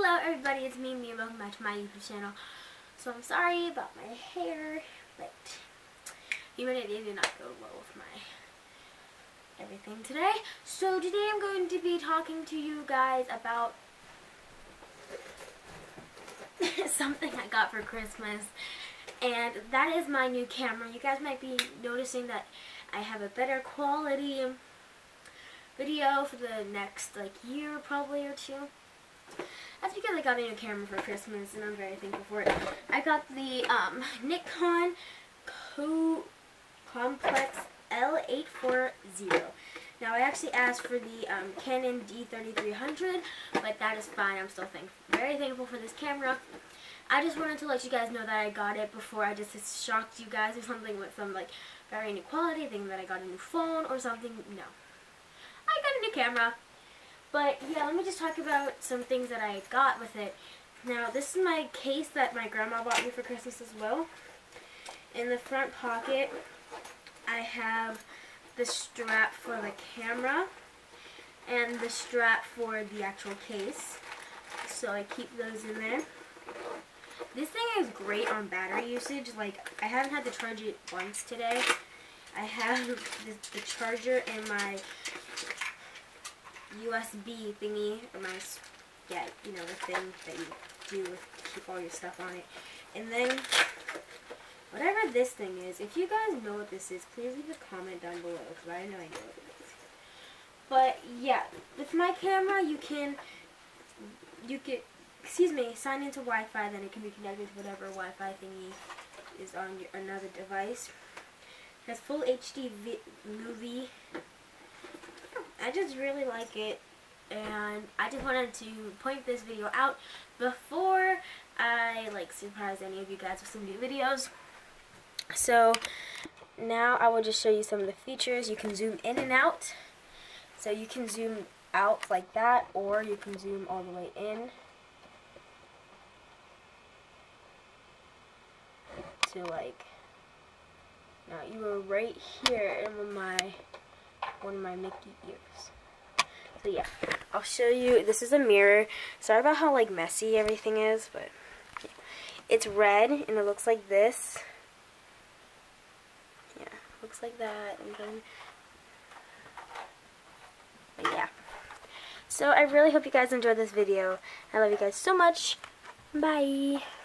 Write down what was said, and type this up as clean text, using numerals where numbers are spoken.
Hello everybody, it's me, and welcome back to my YouTube channel. So I'm sorry about my hair, but humidity did not go well with my everything today. So today I'm going to be talking to you guys about something I got for Christmas, and that is my new camera. You guys might be noticing that I have a better quality video for the next year probably or two. That's because I got a new camera for Christmas and I'm very thankful for it. I got the Nikon Coolplx L840. Now I actually asked for the Canon D3300, but that is fine. I'm still very thankful for this camera. I just wanted to let you guys know that I got it before I just shocked you guys or something with some very inequality, thinking that I got a new phone or something. No. I got a new camera. But yeah, let me just talk about some things that I got with it. Now, this is my case that my grandma bought me for Christmas as well. In the front pocket, I have the strap for the camera and the strap for the actual case. So I keep those in there. This thing is great on battery usage. I haven't had to charge it once today. I have the charger in my USB thingy, or my, you know, the thing that you do to keep all your stuff on it. And then, whatever this thing is, if you guys know what this is, please leave a comment down below, because I have no idea what it is. But, yeah, with my camera, you can, sign into Wi-Fi, then it can be connected to whatever Wi-Fi thingy is on another device. It has full HD movie. I just really like it, and I just wanted to point this video out before I surprise any of you guys with some new videos. So now I will just show you some of the features. You can zoom in and out, so you can zoom out like that, or you can zoom all the way in to now you are right here in one of my Mickey ears. So yeah, I'll show you. This is a mirror. Sorry about how messy everything is, but yeah. It's red and it looks like this. Yeah, looks like that. And then, but yeah. So I really hope you guys enjoyed this video. I love you guys so much. Bye.